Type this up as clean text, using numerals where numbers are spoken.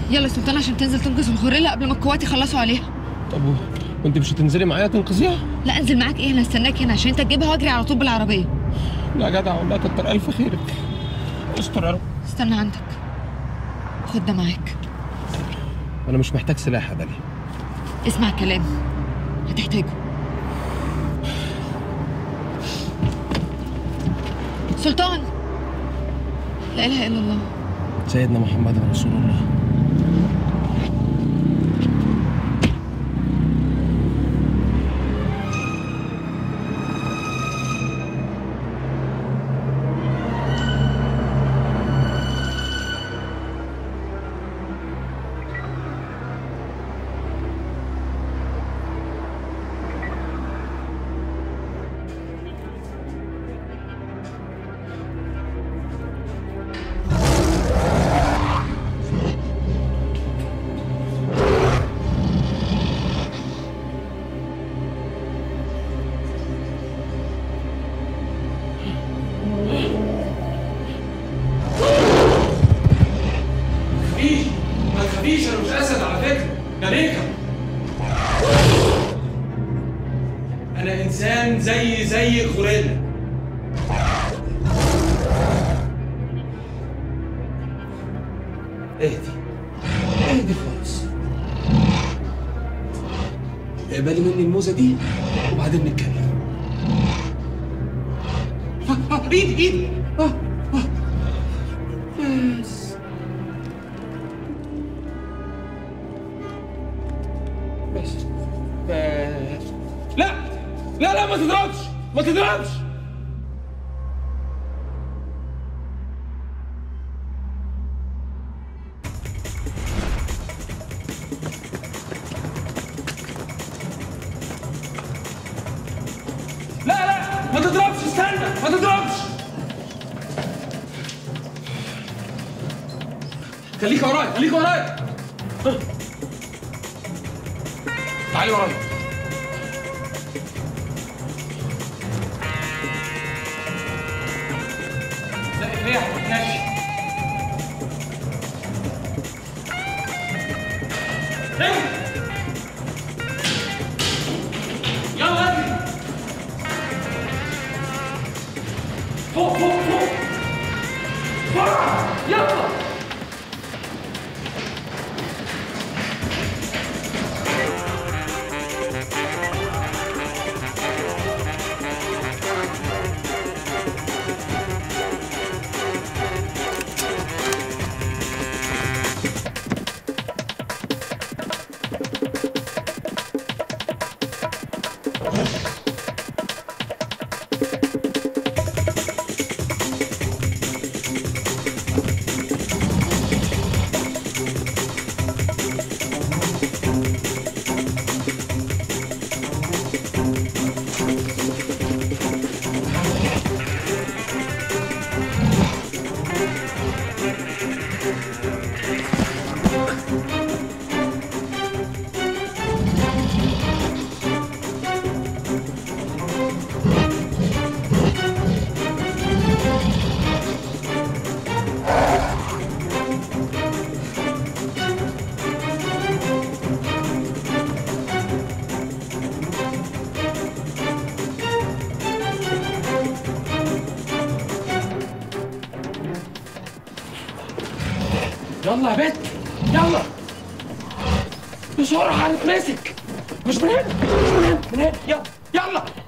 يلا يا سلطان عشان تنزل تنقذ الغوريلا قبل ما القوات يخلصوا عليها. طب وانت مش هتنزلي معايا تنقذيها؟ لا انزل معاك ايه، انا هستناك هنا عشان انت تجيبها واجري على طول بالعربيه. لا جدع والله كتر الف خيرك. استر يا رب. استنى عندك، خد ده معاك. انا مش محتاج سلاح يا داليا. اسمع كلام، هتحتاجه. سلطان، لا اله الا الله سيدنا محمد رسول الله. انا مش اسد على فكره، ده ميكا. انا انسان زي الغوريلا. اهدي خالص، اقبلي مني الموزه دي وبعدين نتكلم. ايدي بس لا ما تضربش. لا ما تضربش، استنى ما تضربش. خليك ورايا. تعالي ورايا. لا ليه هتتنشي؟ يلا اجري فوق بسرعة يلا. يلا يا بت، يلا بسرعة هنتمسك. مش من هنا، يلا